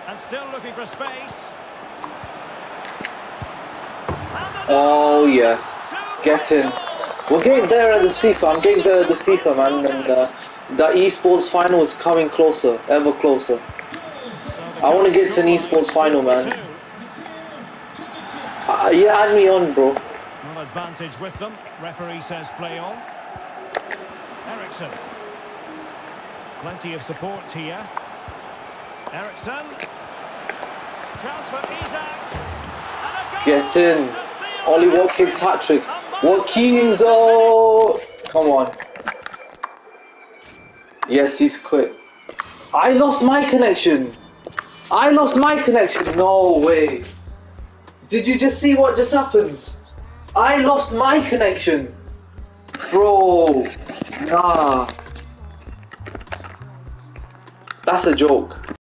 And still looking for space. Oh yes, get in. We're getting there at this FIFA. I'm getting there at this FIFA, man, and the esports final is coming closer, ever closer. I want to get to an esports final, man. Yeah, add me on, bro. Well, advantage with them. Referee says play on. Ericsson. Plenty of support here. Ericsson. Chance for Isak. Get in. Ollie Watkins hat-trick. Watkins, oh! Come on. Yes, he's quick. I lost my connection. I lost my connection. No way. Did you just see what just happened? I lost my connection. Bro. Nah. That's a joke.